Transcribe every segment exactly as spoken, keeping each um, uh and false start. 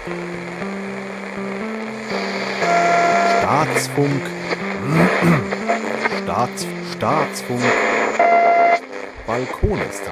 Staatsfunk. Staats, Staatsfunk. Balkonistan.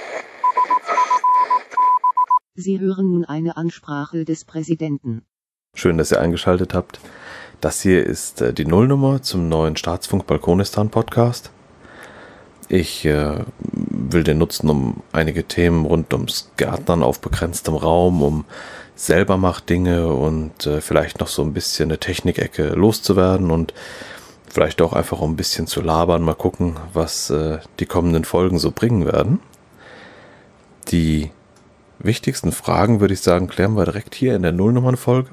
Sie hören nun eine Ansprache des Präsidenten. Schön, dass ihr eingeschaltet habt. Das hier ist äh, die Nullnummer zum neuen Staatsfunk Balkonistan Podcast. Ich äh, will den nutzen, um einige Themen rund ums Gärtnern auf begrenztem Raum, um Selbermachdinge und äh, vielleicht noch so ein bisschen eine Technikecke loszuwerden und vielleicht auch einfach um ein bisschen zu labern. Mal gucken, was äh, die kommenden Folgen so bringen werden. Die wichtigsten Fragen, würde ich sagen, klären wir direkt hier in der Nullnummern-Folge.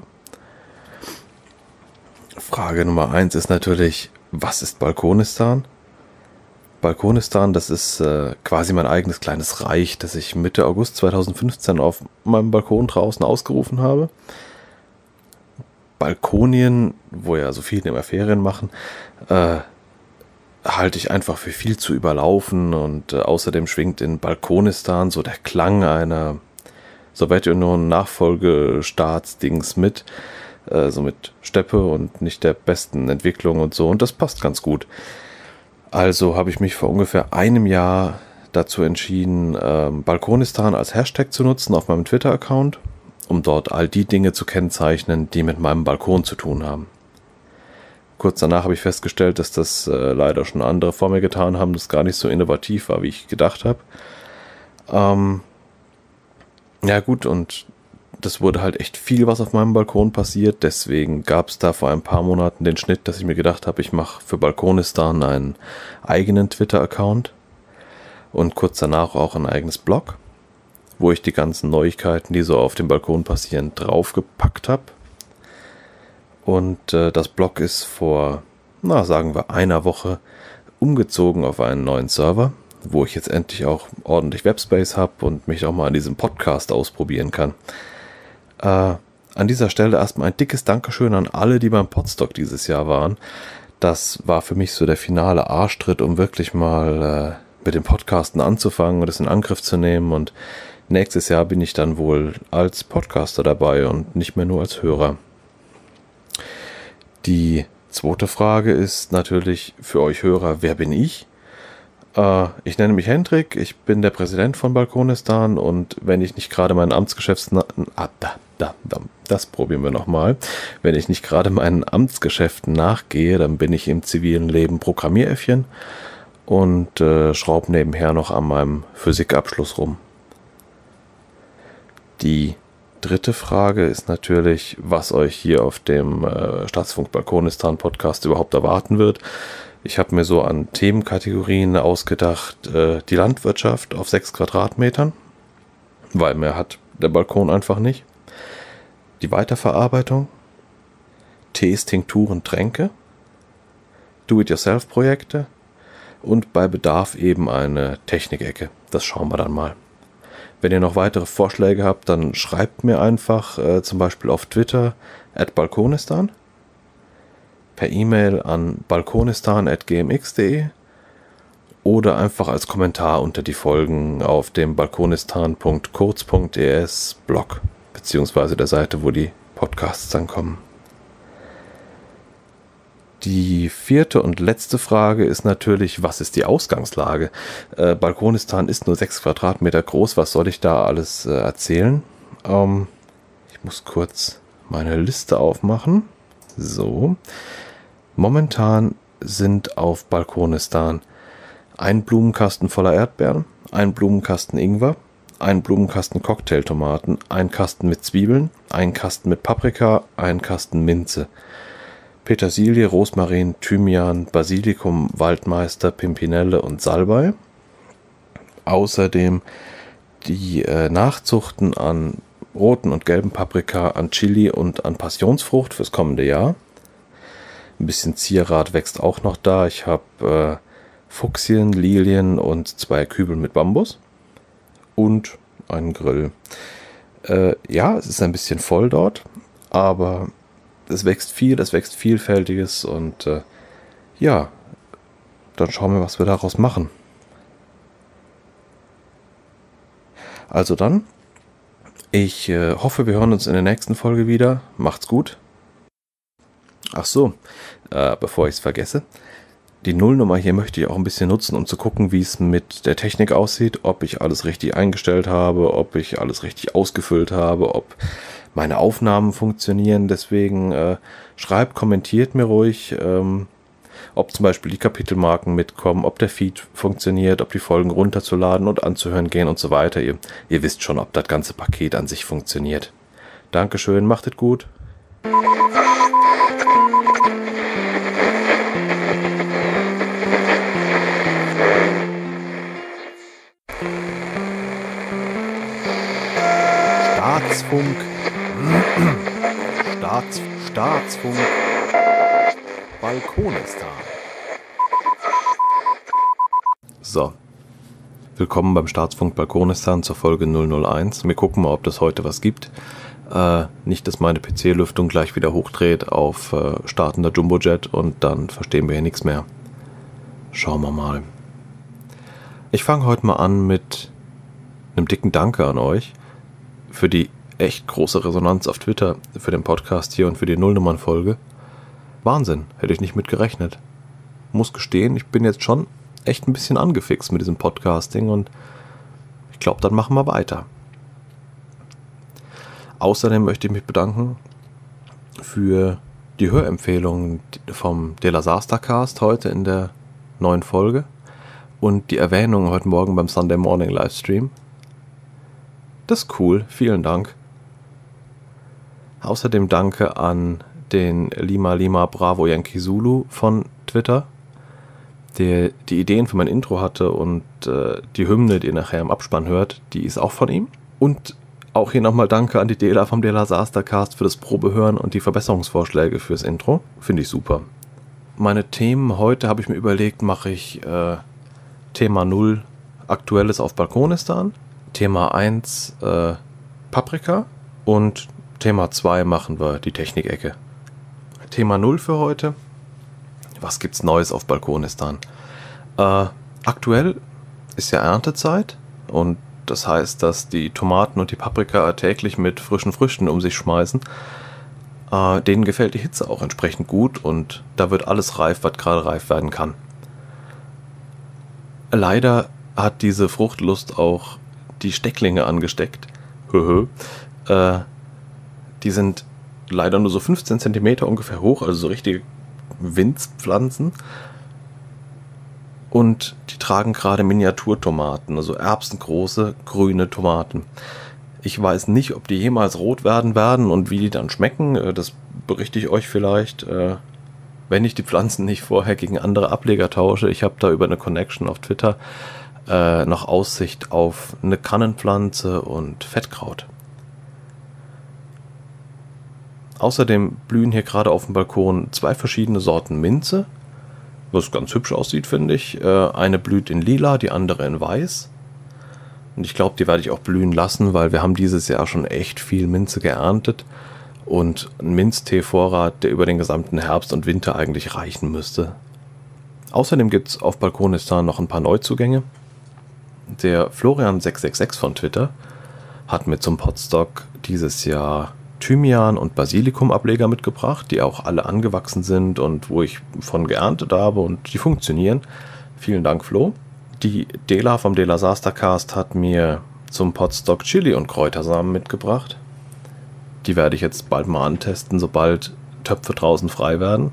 Frage Nummer eins ist natürlich, was ist Balkonistan? Balkonistan, das ist äh, quasi mein eigenes kleines Reich, das ich Mitte August zweitausendfünfzehn auf meinem Balkon draußen ausgerufen habe. Balkonien, wo ja so viele immer Ferien machen, äh, halte ich einfach für viel zu überlaufen und äh, außerdem schwingt in Balkonistan so der Klang einer Sowjetunion-Nachfolgestaatsdings mit, äh, so mit Steppe und nicht der besten Entwicklung und so, und das passt ganz gut. Also habe ich mich vor ungefähr einem Jahr dazu entschieden, ähm, Balkonistan als Hashtag zu nutzen auf meinem Twitter-Account, um dort all die Dinge zu kennzeichnen, die mit meinem Balkon zu tun haben. Kurz danach habe ich festgestellt, dass das äh, leider schon andere vor mir getan haben, das gar nicht so innovativ war, wie ich gedacht habe. Ähm, ja gut, und das wurde halt echt viel, was auf meinem Balkon passiert. Deswegen gab es da vor ein paar Monaten den Schnitt, dass ich mir gedacht habe, ich mache für Balkonistan einen eigenen Twitter-Account und kurz danach auch ein eigenes Blog, wo ich die ganzen Neuigkeiten, die so auf dem Balkon passieren, draufgepackt habe. Und äh, das Blog ist vor, na sagen wir, einer Woche umgezogen auf einen neuen Server, wo ich jetzt endlich auch ordentlich Webspace habe und mich auch mal an diesem Podcast ausprobieren kann. Äh, an dieser Stelle erstmal ein dickes Dankeschön an alle, die beim Podstock dieses Jahr waren. Das war für mich so der finale Arschtritt, um wirklich mal äh, mit dem Podcasten anzufangen und es in Angriff zu nehmen. Und nächstes Jahr bin ich dann wohl als Podcaster dabei und nicht mehr nur als Hörer. Die zweite Frage ist natürlich für euch Hörer, wer bin ich? Äh, ich nenne mich Hendrik, ich bin der Präsident von Balkonistan und wenn ich nicht gerade meinen Amtsgeschäften... Ah, da, da, da, das probieren wir nochmal. Wenn ich nicht gerade meinen Amtsgeschäften nachgehe, dann bin ich im zivilen Leben Programmieräffchen und äh, schraube nebenher noch an meinem Physikabschluss rum. Die dritte Frage ist natürlich, was euch hier auf dem äh, Staatsfunk Balkonistan Podcast überhaupt erwarten wird. Ich habe mir so an Themenkategorien ausgedacht, äh, die Landwirtschaft auf sechs Quadratmetern, weil mehr hat der Balkon einfach nicht. Die Weiterverarbeitung, Tees, Tinkturen, Tränke, Do-it-yourself-Projekte und bei Bedarf eben eine Technikecke. Das schauen wir dann mal. Wenn ihr noch weitere Vorschläge habt, dann schreibt mir einfach äh, zum Beispiel auf Twitter at balkonistan, per E-Mail an balkonistan at gmx punkt de oder einfach als Kommentar unter die Folgen auf dem balkonistan punkt kurz punkt es Blog beziehungsweise der Seite, wo die Podcasts dann kommen. Die vierte und letzte Frage ist natürlich, was ist die Ausgangslage? Äh, Balkonistan ist nur sechs Quadratmeter groß, was soll ich da alles äh, erzählen? Ähm, ich muss kurz meine Liste aufmachen. So. Momentan sind auf Balkonistan ein Blumenkasten voller Erdbeeren, ein Blumenkasten Ingwer, ein Blumenkasten Cocktailtomaten, ein Kasten mit Zwiebeln, ein Kasten mit Paprika, ein Kasten Minze, Petersilie, Rosmarin, Thymian, Basilikum, Waldmeister, Pimpinelle und Salbei. Außerdem die äh, Nachzuchten an roten und gelben Paprika, an Chili und an Passionsfrucht fürs kommende Jahr. Ein bisschen Zierrat wächst auch noch da. Ich habe äh, Fuchsien, Lilien und zwei Kübel mit Bambus und einen Grill. Äh, ja, es ist ein bisschen voll dort, aber es wächst viel, es wächst Vielfältiges und äh, ja, dann schauen wir, was wir daraus machen. Also dann, Ich äh, hoffe, wir hören uns in der nächsten Folge wieder. Macht's gut. Ach so, äh, bevor ich es vergesse. Die Nullnummer hier möchte ich auch ein bisschen nutzen, um zu gucken, wie es mit der Technik aussieht, ob ich alles richtig eingestellt habe, ob ich alles richtig ausgefüllt habe, ob meine Aufnahmen funktionieren. Deswegen äh, schreibt, kommentiert mir ruhig, ähm, ob zum Beispiel die Kapitelmarken mitkommen, ob der Feed funktioniert, ob die Folgen runterzuladen und anzuhören gehen und so weiter. Ihr, ihr wisst schon, ob das ganze Paket an sich funktioniert. Dankeschön, macht es gut. Staatsfunk. Staats, Staatsfunk. Balkonistan. So. Willkommen beim Staatsfunk Balkonistan zur Folge null null eins. Wir gucken mal, ob das heute was gibt. Äh, nicht, dass meine P C-Lüftung gleich wieder hochdreht auf äh, startender Jumbojet und dann verstehen wir hier nichts mehr. Schauen wir mal. Ich fange heute mal an mit einem dicken Danke an euch für die echt große Resonanz auf Twitter, für den Podcast hier und für die Nullnummern-Folge. Wahnsinn, hätte ich nicht mit gerechnet. Muss gestehen, ich bin jetzt schon echt ein bisschen angefixt mit diesem Podcasting und ich glaube, dann machen wir weiter. Außerdem möchte ich mich bedanken für die Hörempfehlungen vom De La Sastercast heute in der neuen Folge und die Erwähnung heute Morgen beim Sunday Morning Livestream. Das ist cool, vielen Dank. Außerdem danke an den Lima Lima Bravo Yankee Zulu von Twitter, der die Ideen für mein Intro hatte und äh, die Hymne, die ihr nachher im Abspann hört, die ist auch von ihm. Und auch hier nochmal danke an die Dela vom De La Sastercast für das Probehören und die Verbesserungsvorschläge fürs Intro. Finde ich super. Meine Themen heute habe ich mir überlegt, mache ich äh, Thema null Aktuelles auf Balkonistan, Thema eins äh, Paprika und Thema zwei machen wir die Technikecke. Thema null für heute. Was gibt's Neues auf Balkonistan? Äh, aktuell ist ja Erntezeit und das heißt, dass die Tomaten und die Paprika täglich mit frischen Früchten um sich schmeißen. Äh, denen gefällt die Hitze auch entsprechend gut und da wird alles reif, was gerade reif werden kann. Leider hat diese Fruchtlust auch die Stecklinge angesteckt. äh, die sind leider nur so fünfzehn Zentimeter ungefähr hoch, also so richtige Winzpflanzen. Und die tragen gerade Miniaturtomaten, also erbsengroße grüne Tomaten. Ich weiß nicht, ob die jemals rot werden werden und wie die dann schmecken. Das berichte ich euch vielleicht, wenn ich die Pflanzen nicht vorher gegen andere Ableger tausche. Ich habe da über eine Connection auf Twitter noch Aussicht auf eine Kannenpflanze und Fettkraut. Außerdem blühen hier gerade auf dem Balkon zwei verschiedene Sorten Minze, was ganz hübsch aussieht, finde ich. Eine blüht in lila, die andere in weiß. Und ich glaube, die werde ich auch blühen lassen, weil wir haben dieses Jahr schon echt viel Minze geerntet und ein Minztee-Vorrat, der über den gesamten Herbst und Winter eigentlich reichen müsste. Außerdem gibt es auf Balkonistan noch ein paar Neuzugänge. Der Florian sechs sechs sechs von Twitter hat mir zum Podstock dieses Jahr Thymian- und Basilikum-Ableger mitgebracht, die auch alle angewachsen sind und wo ich von geerntet habe und die funktionieren. Vielen Dank, Flo. Die Dela vom De La Sastercast hat mir zum Podstock Chili und Kräutersamen mitgebracht. Die werde ich jetzt bald mal antesten, sobald Töpfe draußen frei werden.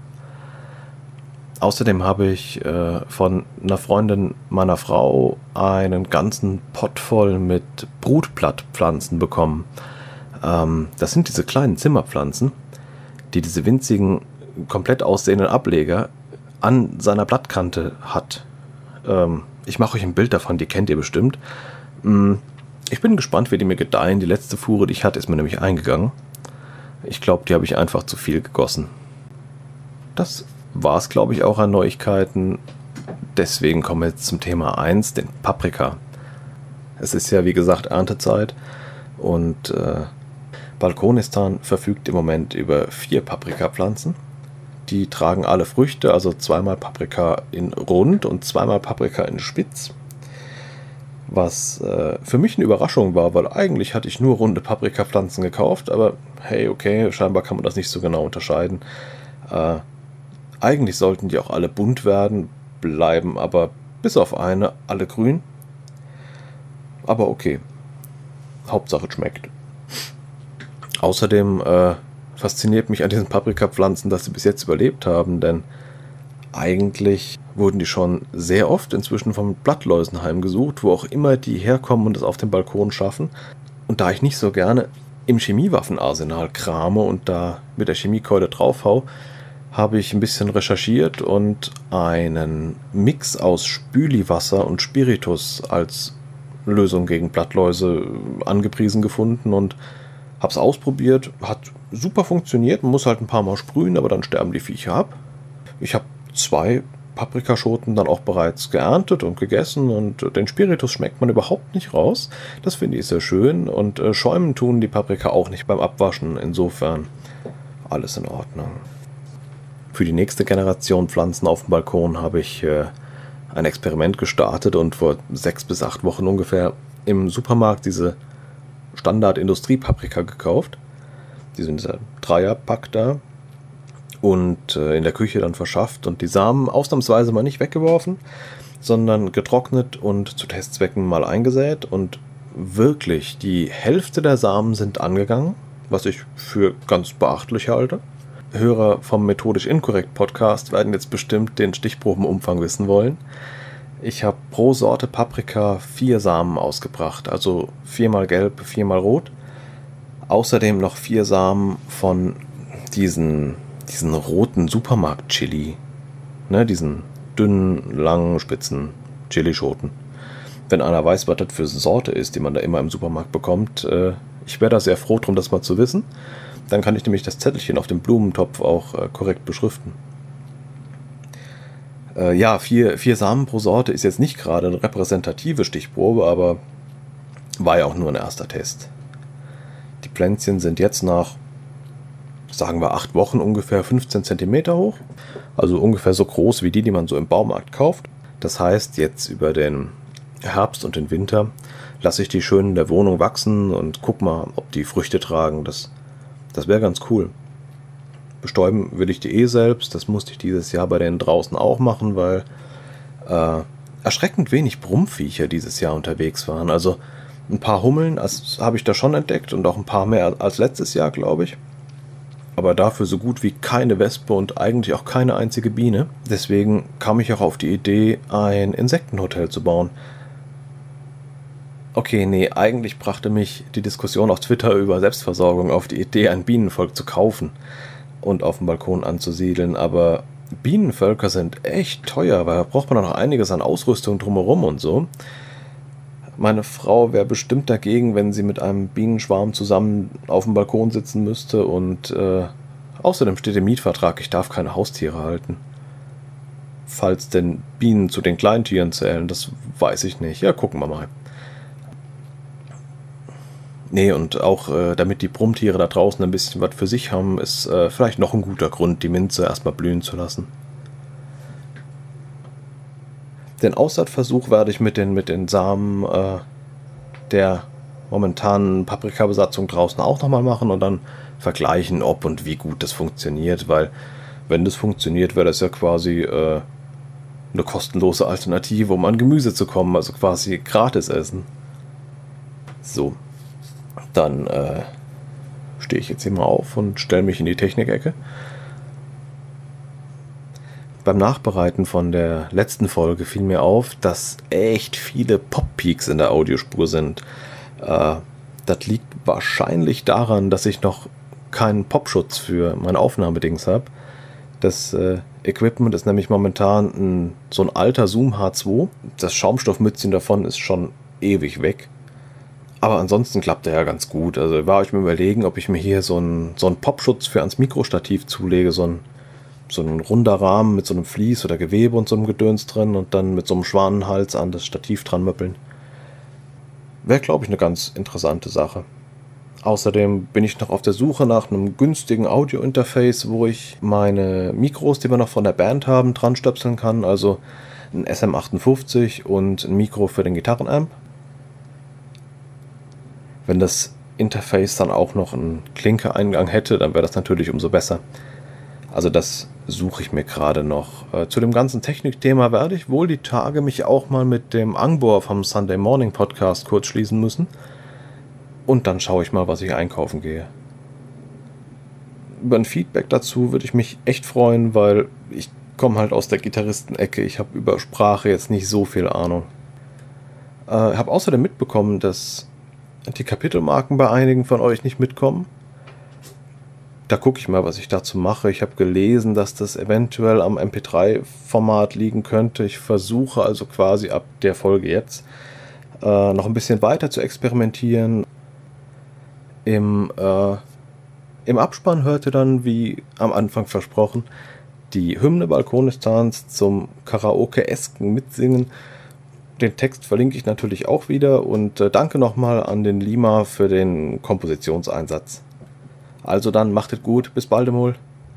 Außerdem habe ich äh, von einer Freundin meiner Frau einen ganzen Pott voll mit Brutblattpflanzen bekommen. Ähm, das sind diese kleinen Zimmerpflanzen, die diese winzigen, komplett aussehenden Ableger an seiner Blattkante hat. Ähm, ich mache euch ein Bild davon, die kennt ihr bestimmt. Ähm, ich bin gespannt, wie die mir gedeihen. Die letzte Fuhre, die ich hatte, ist mir nämlich eingegangen. Ich glaube, die habe ich einfach zu viel gegossen. Das war es, glaube ich, auch an Neuigkeiten. Deswegen kommen wir jetzt zum Thema eins, den Paprika. Es ist ja, wie gesagt, Erntezeit und äh, Balkonistan verfügt im Moment über vier Paprikapflanzen. Die tragen alle Früchte, also zweimal Paprika in rund und zweimal Paprika in spitz. Was äh, für mich eine Überraschung war, weil eigentlich hatte ich nur runde Paprikapflanzen gekauft, aber hey, okay, scheinbar kann man das nicht so genau unterscheiden. Äh, eigentlich sollten die auch alle bunt werden, bleiben aber bis auf eine alle grün. Aber okay, Hauptsache es schmeckt. Außerdem äh, fasziniert mich an diesen Paprikapflanzen, dass sie bis jetzt überlebt haben, denn eigentlich wurden die schon sehr oft inzwischen von Blattläusen heimgesucht, wo auch immer die herkommen und es auf dem Balkon schaffen. Und da ich nicht so gerne im Chemiewaffenarsenal krame und da mit der Chemiekeule draufhau, habe ich ein bisschen recherchiert und einen Mix aus Spüliwasser und Spiritus als Lösung gegen Blattläuse angepriesen gefunden und habe es ausprobiert. Hat super funktioniert, man muss halt ein paar Mal sprühen, aber dann sterben die Viecher ab. Ich habe zwei Paprikaschoten dann auch bereits geerntet und gegessen und den Spiritus schmeckt man überhaupt nicht raus. Das finde ich sehr schön und äh, schäumen tun die Paprika auch nicht beim Abwaschen. Insofern alles in Ordnung. Für die nächste Generation Pflanzen auf dem Balkon habe ich äh, ein Experiment gestartet und vor sechs bis acht Wochen ungefähr im Supermarkt diese Standard-Industrie-Paprika gekauft. Die sind dieser Dreierpack da. Und äh, in der Küche dann verschafft und die Samen ausnahmsweise mal nicht weggeworfen, sondern getrocknet und zu Testzwecken mal eingesät. Und wirklich, die Hälfte der Samen sind angegangen, was ich für ganz beachtlich halte. Hörer vom Methodisch Inkorrekt Podcast werden jetzt bestimmt den Stichprobenumfang wissen wollen. Ich habe pro Sorte Paprika vier Samen ausgebracht, also viermal gelb, viermal rot. Außerdem noch vier Samen von diesen... diesen roten Supermarkt-Chili, ne, diesen dünnen, langen, spitzen Chilischoten. Wenn einer weiß, was das für eine Sorte ist, die man da immer im Supermarkt bekommt, äh, ich wäre da sehr froh drum, das mal zu wissen. Dann kann ich nämlich das Zettelchen auf dem Blumentopf auch äh, korrekt beschriften. Äh, ja, vier, vier Samen pro Sorte ist jetzt nicht gerade eine repräsentative Stichprobe, aber war ja auch nur ein erster Test. Die Pflänzchen sind jetzt nach sagen wir acht Wochen ungefähr fünfzehn Zentimeter hoch, also ungefähr so groß wie die, die man so im Baumarkt kauft. Das heißt, jetzt über den Herbst und den Winter lasse ich die schön in der Wohnung wachsen und guck mal, ob die Früchte tragen. Das, das wäre ganz cool. Bestäuben will ich die eh selbst, das musste ich dieses Jahr bei denen draußen auch machen, weil äh, erschreckend wenig Brummviecher dieses Jahr unterwegs waren. Also ein paar Hummeln habe ich da schon entdeckt und auch ein paar mehr als letztes Jahr, glaube ich. Aber dafür so gut wie keine Wespe und eigentlich auch keine einzige Biene. Deswegen kam ich auch auf die Idee, ein Insektenhotel zu bauen. Okay, nee, eigentlich brachte mich die Diskussion auf Twitter über Selbstversorgung auf die Idee, ein Bienenvolk zu kaufen und auf dem Balkon anzusiedeln. Aber Bienenvölker sind echt teuer, weil da braucht man noch einiges an Ausrüstung drumherum und so. Meine Frau wäre bestimmt dagegen, wenn sie mit einem Bienenschwarm zusammen auf dem Balkon sitzen müsste und äh, außerdem steht im Mietvertrag, ich darf keine Haustiere halten. Falls denn Bienen zu den Kleintieren zählen, das weiß ich nicht. Ja, gucken wir mal. Nee, und auch äh, damit die Brummtiere da draußen ein bisschen was für sich haben, ist äh, vielleicht noch ein guter Grund, die Minze erstmal blühen zu lassen. Den Aussaatversuch werde ich mit den, mit den Samen äh, der momentanen Paprikabesatzung draußen auch nochmal machen und dann vergleichen, ob und wie gut das funktioniert, weil wenn das funktioniert, wäre das ja quasi äh, eine kostenlose Alternative, um an Gemüse zu kommen, also quasi gratis essen. So, dann äh, stehe ich jetzt hier mal auf und stelle mich in die Technikecke. Beim Nachbereiten von der letzten Folge fiel mir auf, dass echt viele Pop-Peaks in der Audiospur sind. Äh, das liegt wahrscheinlich daran, dass ich noch keinen Popschutz für mein Aufnahmedings habe. Das äh, Equipment ist nämlich momentan ein, so ein alter Zoom H zwei. Das Schaumstoffmützchen davon ist schon ewig weg. Aber ansonsten klappt er ja ganz gut. Also war ich mir überlegen, ob ich mir hier so einen, so einen Popschutz für ans Mikrostativ zulege, so ein so ein runder Rahmen mit so einem Vlies oder Gewebe und so einem Gedöns drin und dann mit so einem Schwanenhals an das Stativ dran möppeln. Wäre, glaube ich, eine ganz interessante Sache. Außerdem bin ich noch auf der Suche nach einem günstigen Audio-Interface, wo ich meine Mikros, die wir noch von der Band haben, dran stöpseln kann. Also ein S M achtundfünfzig und ein Mikro für den Gitarrenamp. Wenn das Interface dann auch noch einen Klinke-Eingang hätte, dann wäre das natürlich umso besser. Also das suche ich mir gerade noch. Äh, zu dem ganzen Technikthema werde ich wohl die Tage mich auch mal mit dem Angbor vom Sunday Morning Podcast kurz schließen müssen. Und dann schaue ich mal, was ich einkaufen gehe. Über ein Feedback dazu würde ich mich echt freuen, weil ich komme halt aus der Gitarristenecke. Ich habe über Sprache jetzt nicht so viel Ahnung. Ich äh, habe außerdem mitbekommen, dass die Kapitelmarken bei einigen von euch nicht mitkommen. Da gucke ich mal, was ich dazu mache. Ich habe gelesen, dass das eventuell am M P drei Format liegen könnte. Ich versuche also quasi ab der Folge jetzt äh, noch ein bisschen weiter zu experimentieren. Im, äh, im Abspann hörte dann, wie am Anfang versprochen, die Hymne Balkonistans zum Karaoke-esken Mitsingen. Den Text verlinke ich natürlich auch wieder und äh, danke nochmal an den Lima für den Kompositionseinsatz. Also dann, macht es gut, bis bald einmal.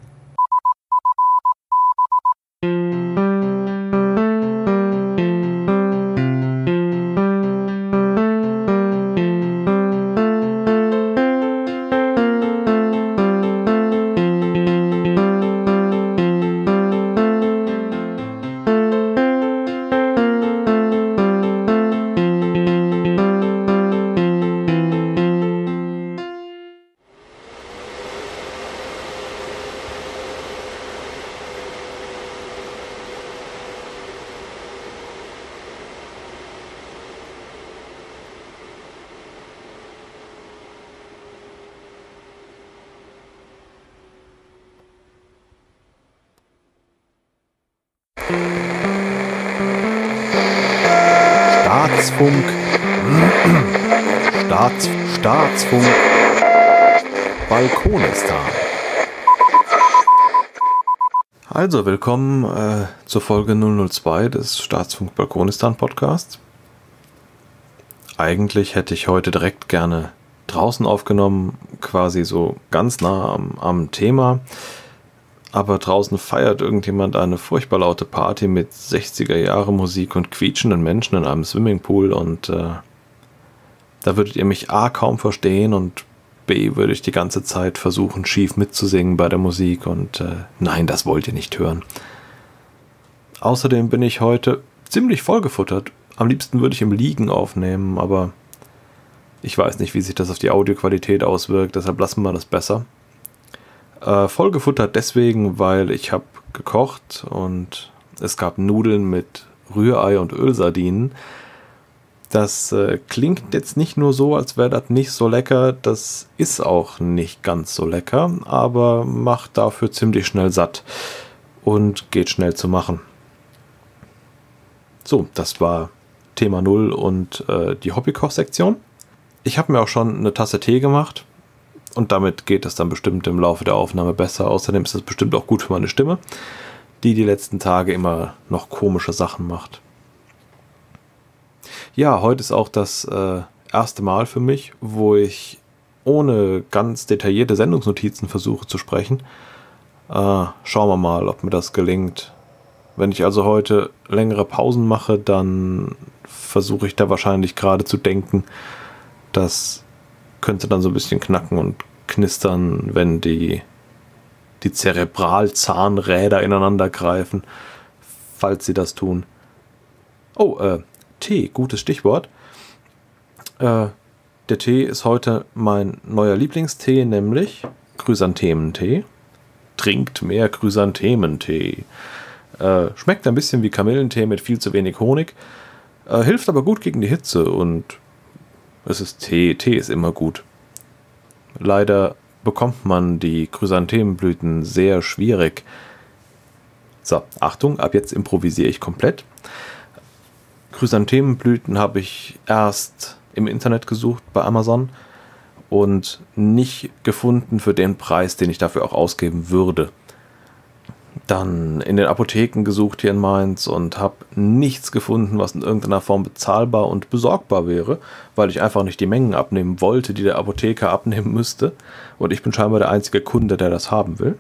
Staatsfunk. Staats, Staatsfunk. Balkonistan. Also, willkommen äh, zur Folge null null zwei des Staatsfunk Balkonistan Podcasts. Eigentlich hätte ich heute direkt gerne draußen aufgenommen, quasi so ganz nah am, am Thema. Aber draußen feiert irgendjemand eine furchtbar laute Party mit sechziger Jahre Musik und quietschenden Menschen in einem Swimmingpool und äh, da würdet ihr mich A kaum verstehen und B würde ich die ganze Zeit versuchen schief mitzusingen bei der Musik und äh, nein, das wollt ihr nicht hören. Außerdem bin ich heute ziemlich vollgefuttert. Am liebsten würde ich im Liegen aufnehmen, aber ich weiß nicht, wie sich das auf die Audioqualität auswirkt, deshalb lassen wir das besser. Äh, vollgefuttert deswegen, weil ich habe gekocht und es gab Nudeln mit Rührei und Ölsardinen. Das äh, klingt jetzt nicht nur so, als wäre das nicht so lecker, das ist auch nicht ganz so lecker, aber macht dafür ziemlich schnell satt und geht schnell zu machen. So, das war Thema null und äh, die Hobbykoch-Sektion. Ich habe mir auch schon eine Tasse Tee gemacht. Und damit geht es dann bestimmt im Laufe der Aufnahme besser. Außerdem ist das bestimmt auch gut für meine Stimme, die die letzten Tage immer noch komische Sachen macht. Ja, heute ist auch das äh, erste Mal für mich, wo ich ohne ganz detaillierte Sendungsnotizen versuche zu sprechen. Äh, schauen wir mal, ob mir das gelingt. Wenn ich also heute längere Pausen mache, dann versuche ich da wahrscheinlich gerade zu denken, dass könnte dann so ein bisschen knacken und knistern, wenn die, die Zerebralzahnräder ineinander greifen, falls sie das tun. Oh, äh, Tee, gutes Stichwort. Äh, der Tee ist heute mein neuer Lieblingstee, nämlich Chrysanthementee. Trinkt mehr Chrysanthementee. Äh, schmeckt ein bisschen wie Kamillentee mit viel zu wenig Honig, äh, hilft aber gut gegen die Hitze und es ist Tee. Tee ist immer gut. Leider bekommt man die Chrysanthemenblüten sehr schwierig. So, Achtung, ab jetzt improvisiere ich komplett. Chrysanthemenblüten habe ich erst im Internet gesucht bei Amazon und nicht gefunden für den Preis, den ich dafür auch ausgeben würde. Dann in den Apotheken gesucht hier in Mainz und habe nichts gefunden, was in irgendeiner Form bezahlbar und besorgbar wäre, weil ich einfach nicht die Mengen abnehmen wollte, die der Apotheker abnehmen müsste. Und ich bin scheinbar der einzige Kunde, der das haben will.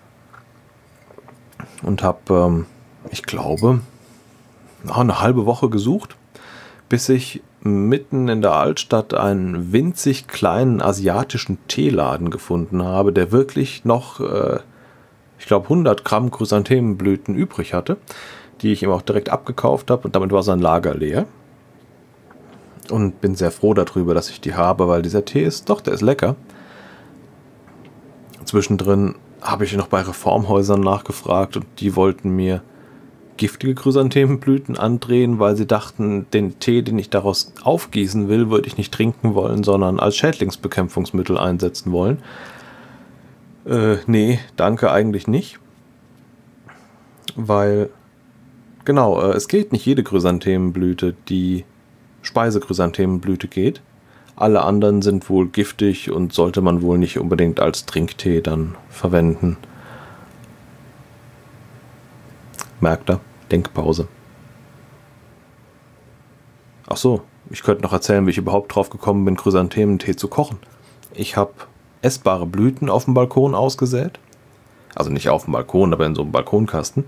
Und habe, ähm, ich glaube, eine halbe Woche gesucht, bis ich mitten in der Altstadt einen winzig kleinen asiatischen Teeladen gefunden habe, der wirklich noch, äh, ich glaube, hundert Gramm Chrysanthemenblüten übrig hatte, die ich ihm auch direkt abgekauft habe, und damit war sein Lager leer. Und bin sehr froh darüber, dass ich die habe, weil dieser Tee ist, doch, der ist lecker. Zwischendrin habe ich noch bei Reformhäusern nachgefragt und die wollten mir giftige Chrysanthemenblüten andrehen, weil sie dachten, den Tee, den ich daraus aufgießen will, würde ich nicht trinken wollen, sondern als Schädlingsbekämpfungsmittel einsetzen wollen. Äh, nee, danke, eigentlich nicht. Weil, genau, äh, es geht nicht jede Chrysanthemenblüte, die Speisechrysanthemenblüte geht. Alle anderen sind wohl giftig und sollte man wohl nicht unbedingt als Trinktee dann verwenden. Merkt ihr? Denkpause. Ach so, ich könnte noch erzählen, wie ich überhaupt drauf gekommen bin, Chrysanthementee zu kochen. Ich habe essbare Blüten auf dem Balkon ausgesät. Also nicht auf dem Balkon, aber in so einem Balkonkasten.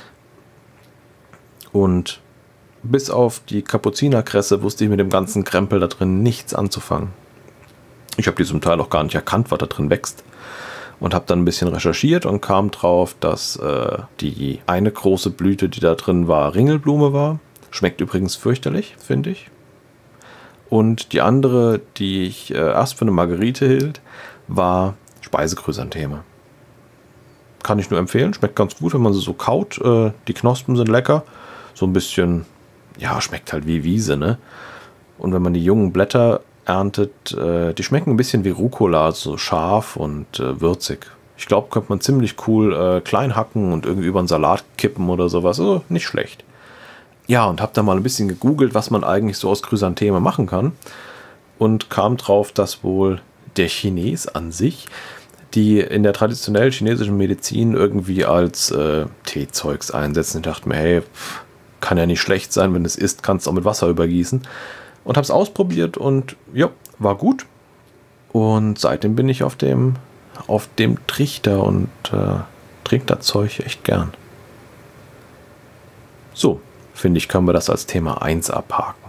Und bis auf die Kapuzinerkresse wusste ich mit dem ganzen Krempel da drin nichts anzufangen. Ich habe die zum Teil auch gar nicht erkannt, was da drin wächst. Und habe dann ein bisschen recherchiert und kam drauf, dass äh, die eine große Blüte, die da drin war, Ringelblume war. Schmeckt übrigens fürchterlich, finde ich. Und die andere, die ich äh, erst für eine Margerite hielt, war Speisechrysantheme. Kann ich nur empfehlen, schmeckt ganz gut, wenn man sie so kaut. Äh, die Knospen sind lecker, so ein bisschen, ja, schmeckt halt wie Wiese, ne? Und wenn man die jungen Blätter erntet, äh, die schmecken ein bisschen wie Rucola, so scharf und äh, würzig. Ich glaube, könnte man ziemlich cool äh, klein hacken und irgendwie über einen Salat kippen oder sowas. Also nicht schlecht. Ja, und habe da mal ein bisschen gegoogelt, was man eigentlich so aus Chrysantheme machen kann. Und kam drauf, dass wohl der Chines an sich, die in der traditionell chinesischen Medizin irgendwie als äh, Teezeugs einsetzen. Ich dachte mir, hey, pff, kann ja nicht schlecht sein, wenn es ist, kannst du auch mit Wasser übergießen. Und habe es ausprobiert und ja, war gut. Und seitdem bin ich auf dem, auf dem Trichter und äh, trinke das Zeug echt gern. So, finde ich, können wir das als Thema eins abhaken.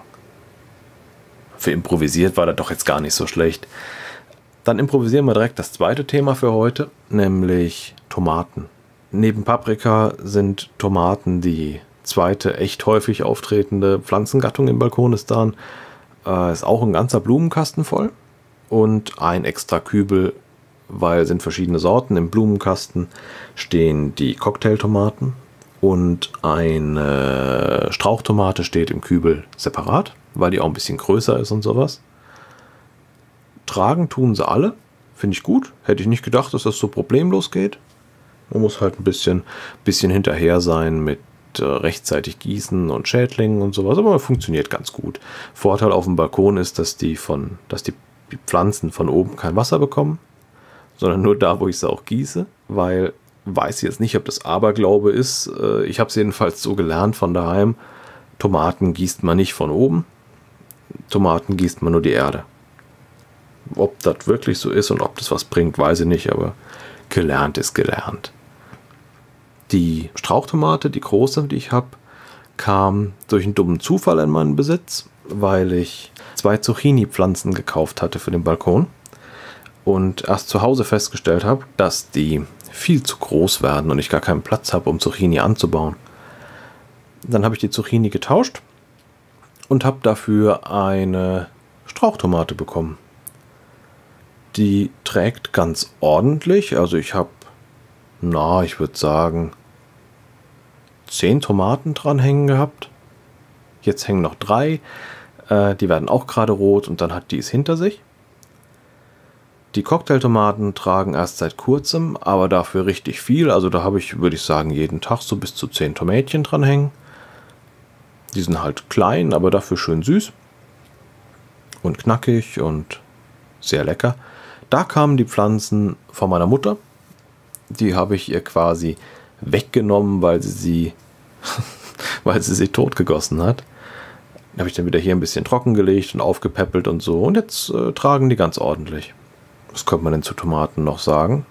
Für improvisiert war das doch jetzt gar nicht so schlecht. Dann improvisieren wir direkt das zweite Thema für heute, nämlich Tomaten. Neben Paprika sind Tomaten die zweite echt häufig auftretende Pflanzengattung im Balkonistan. Äh, ist auch ein ganzer Blumenkasten voll und ein extra Kübel, weil es sind verschiedene Sorten. Im Blumenkasten stehen die Cocktailtomaten und eine Strauchtomate steht im Kübel separat, weil die auch ein bisschen größer ist und sowas. Tragen tun sie alle, finde ich gut. Hätte ich nicht gedacht, dass das so problemlos geht. Man muss halt ein bisschen, bisschen hinterher sein mit äh, rechtzeitig gießen und Schädlingen und sowas, aber funktioniert ganz gut. Vorteil auf dem Balkon ist, dass die, von, dass die, die Pflanzen von oben kein Wasser bekommen, sondern nur da, wo ich sie auch gieße, weil, weiß ich jetzt nicht, ob das Aberglaube ist. Äh, ich habe es jedenfalls so gelernt von daheim. Tomaten gießt man nicht von oben, Tomaten gießt man nur die Erde. Ob das wirklich so ist und ob das was bringt, weiß ich nicht, aber gelernt ist gelernt. Die Strauchtomate, die große, die ich habe, kam durch einen dummen Zufall in meinen Besitz, weil ich zwei Zucchini-Pflanzen gekauft hatte für den Balkon und erst zu Hause festgestellt habe, dass die viel zu groß werden und ich gar keinen Platz habe, um Zucchini anzubauen. Dann habe ich die Zucchini getauscht und habe dafür eine Strauchtomate bekommen. Die trägt ganz ordentlich, also ich habe, na, ich würde sagen, zehn Tomaten dran hängen gehabt. Jetzt hängen noch drei, äh, die werden auch gerade rot und dann hat die es hinter sich. Die Cocktailtomaten tragen erst seit kurzem, aber dafür richtig viel, also da habe ich, würde ich sagen, jeden Tag so bis zu zehn Tomätchen dran hängen. Die sind halt klein, aber dafür schön süß und knackig und sehr lecker. Da kamen die Pflanzen von meiner Mutter. Die habe ich ihr quasi weggenommen, weil sie sie, weil sie sie totgegossen hat. Die habe ich dann wieder hier ein bisschen trockengelegt und aufgepäppelt und so. Und jetzt äh, tragen die ganz ordentlich. Was könnte man denn zu Tomaten noch sagen?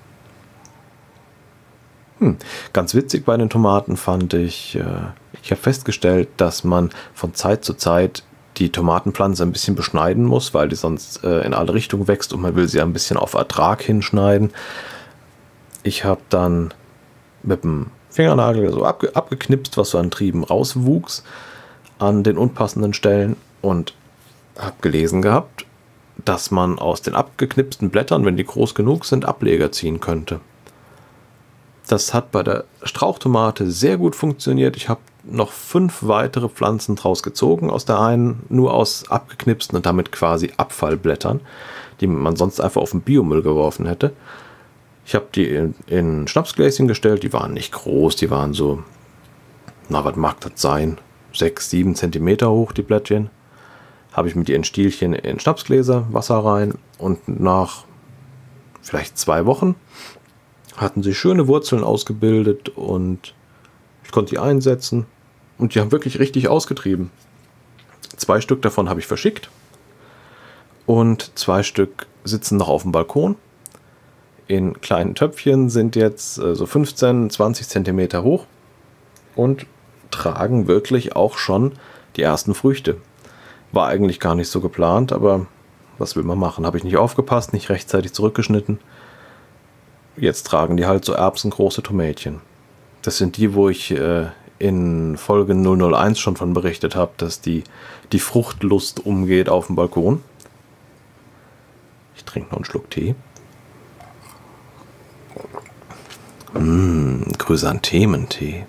Hm, ganz witzig bei den Tomaten fand ich, äh, ich habe festgestellt, dass man von Zeit zu Zeit die Tomatenpflanze ein bisschen beschneiden muss, weil die sonst äh, in alle Richtungen wächst und man will sie ein bisschen auf Ertrag hinschneiden. Ich habe dann mit dem Fingernagel so abge abgeknipst, was so an Trieben rauswuchs an den unpassenden Stellen und habe gelesen gehabt, dass man aus den abgeknipsten Blättern, wenn die groß genug sind, Ableger ziehen könnte. Das hat bei der Strauchtomate sehr gut funktioniert. Ich habe noch fünf weitere Pflanzen draus gezogen aus der einen, nur aus abgeknipsten und damit quasi Abfallblättern, die man sonst einfach auf den Biomüll geworfen hätte. Ich habe die in, in Schnapsgläschen gestellt, die waren nicht groß, die waren so, na was mag das sein, sechs, sieben Zentimeter hoch, die Blättchen. Habe ich mit ihren Stielchen in Schnapsgläser Wasser rein und nach vielleicht zwei Wochen hatten sie schöne Wurzeln ausgebildet und ich konnte die einsetzen und die haben wirklich richtig ausgetrieben. Zwei Stück davon habe ich verschickt und zwei Stück sitzen noch auf dem Balkon. In kleinen Töpfchen, sind jetzt äh, so fünfzehn, zwanzig Zentimeter hoch und tragen wirklich auch schon die ersten Früchte. War eigentlich gar nicht so geplant, aber was will man machen? Habe ich nicht aufgepasst, nicht rechtzeitig zurückgeschnitten. Jetzt tragen die halt so erbsengroße Tomätchen. Das sind die, wo ich äh, in Folge null null eins schon von berichtet habe, dass die, die Fruchtlust umgeht auf dem Balkon. Ich trinke noch einen Schluck Tee. Mmh, Chrysanthementee.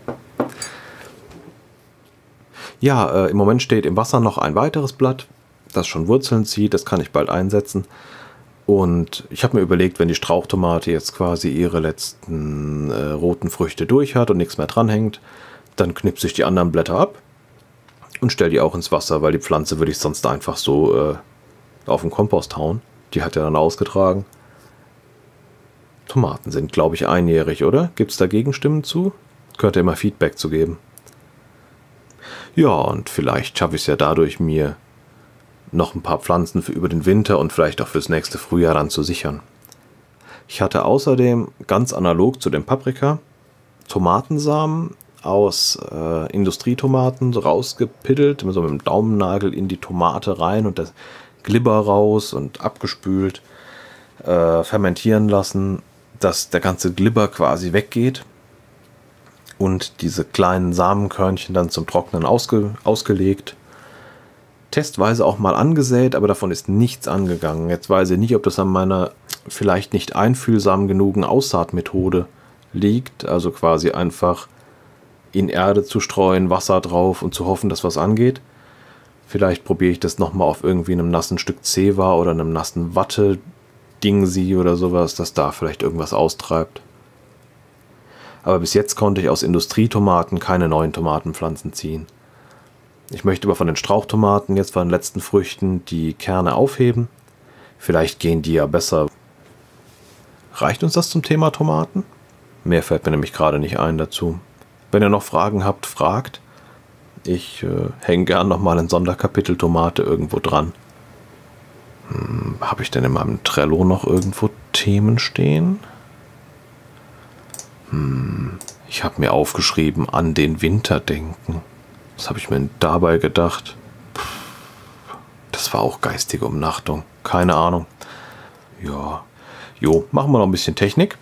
Ja, äh, im Moment steht im Wasser noch ein weiteres Blatt, das schon Wurzeln zieht. Das kann ich bald einsetzen. Und ich habe mir überlegt, wenn die Strauchtomate jetzt quasi ihre letzten äh, roten Früchte durch hat und nichts mehr dranhängt, dann knipse ich die anderen Blätter ab und stelle die auch ins Wasser, weil die Pflanze würde ich sonst einfach so äh, auf den Kompost hauen. Die hat ja dann ausgetragen. Tomaten sind, glaube ich, einjährig, oder? Gibt es da Gegenstimmen zu? Könnt ihr immer Feedback zu geben. Ja, und vielleicht schaffe ich es ja dadurch, mir noch ein paar Pflanzen für über den Winter und vielleicht auch fürs nächste Frühjahr dann zu sichern. Ich hatte außerdem ganz analog zu dem Paprika Tomatensamen aus äh, Industrietomaten rausgepiddelt, so mit dem Daumennagel in die Tomate rein und das Glibber raus und abgespült, äh, fermentieren lassen, dass der ganze Glibber quasi weggeht und diese kleinen Samenkörnchen dann zum Trocknen ausge, ausgelegt. Testweise auch mal angesät, aber davon ist nichts angegangen. Jetzt weiß ich nicht, ob das an meiner vielleicht nicht einfühlsam genugen Aussaatmethode liegt, also quasi einfach in Erde zu streuen, Wasser drauf und zu hoffen, dass was angeht. Vielleicht probiere ich das nochmal auf irgendwie einem nassen Stück Zewa oder einem nassen Watte-Dingsi oder sowas, dass da vielleicht irgendwas austreibt. Aber bis jetzt konnte ich aus Industrietomaten keine neuen Tomatenpflanzen ziehen. Ich möchte aber von den Strauchtomaten, jetzt von den letzten Früchten, die Kerne aufheben. Vielleicht gehen die ja besser. Reicht uns das zum Thema Tomaten? Mehr fällt mir nämlich gerade nicht ein dazu. Wenn ihr noch Fragen habt, fragt. Ich äh, hänge gern nochmal ein Sonderkapitel Tomate irgendwo dran. Hm, habe ich denn in meinem Trello noch irgendwo Themen stehen? Hm, ich habe mir aufgeschrieben, an den Winter denken. Was habe ich mir dabei gedacht? Das war auch geistige Umnachtung. Keine Ahnung. Ja, jo, machen wir noch ein bisschen Technik.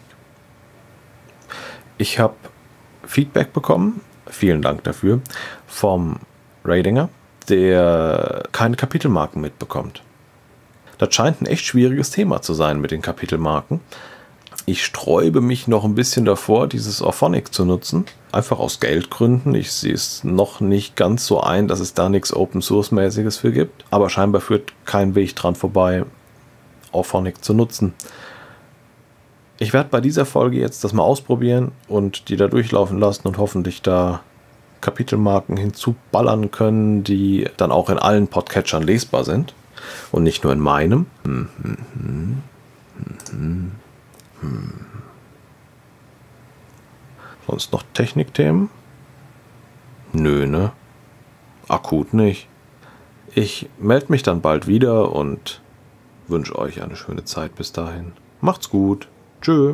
Ich habe Feedback bekommen, vielen Dank dafür, vom Radinger, der keine Kapitelmarken mitbekommt. Das scheint ein echt schwieriges Thema zu sein mit den Kapitelmarken. Ich sträube mich noch ein bisschen davor, dieses Auphonic zu nutzen. Einfach aus Geldgründen. Ich sehe es noch nicht ganz so ein, dass es da nichts Open-Source-mäßiges für gibt. Aber scheinbar führt kein Weg dran vorbei, Auphonic zu nutzen. Ich werde bei dieser Folge jetzt das mal ausprobieren und die da durchlaufen lassen und hoffentlich da Kapitelmarken hinzuballern können, die dann auch in allen Podcatchern lesbar sind. Und nicht nur in meinem. Hm, hm, hm, hm. Hm. Sonst noch Technikthemen? Nö, ne? Akut nicht. Ich melde mich dann bald wieder und wünsche euch eine schöne Zeit bis dahin. Macht's gut. Tschö.